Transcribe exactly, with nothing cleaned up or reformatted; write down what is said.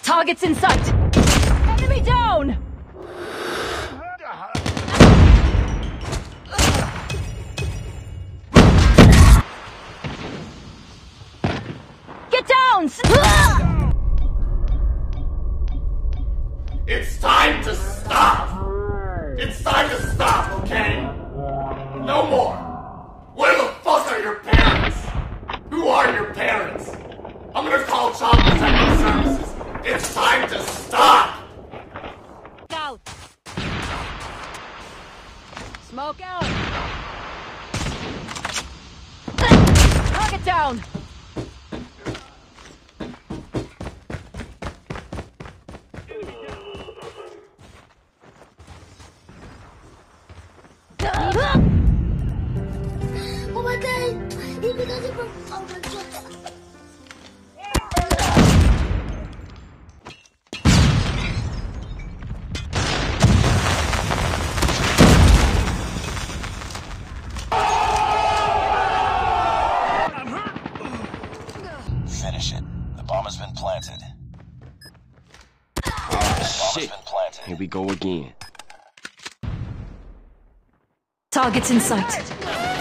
Targets in sight! Enemy down! Get down! It's time to stop! It's time to stop, okay? No more! Where the fuck are your parents? Who are your parents? I'm gonna call Child Protective Services. It's time to stop! Out! Smoke out! Target down! Oh my god! Even though they were... Oh my god! Finish it. The bomb has been planted. Oh, shit. Been planted. Here we go again. Targets in sight.